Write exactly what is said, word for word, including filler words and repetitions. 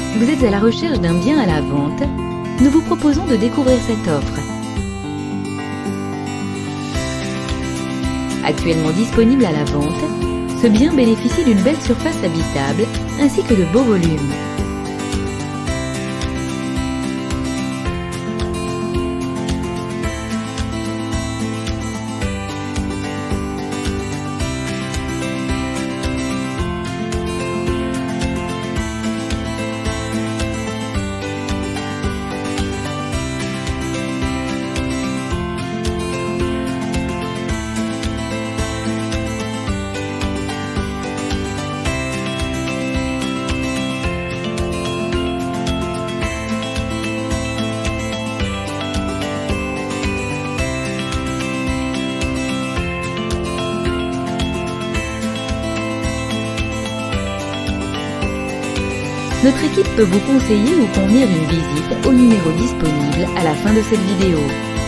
Vous êtes à la recherche d'un bien à la vente? Nous vous proposons de découvrir cette offre. Actuellement disponible à la vente, ce bien bénéficie d'une belle surface habitable ainsi que de beaux volumes. Notre équipe peut vous conseiller ou convenir une visite au numéro disponible à la fin de cette vidéo.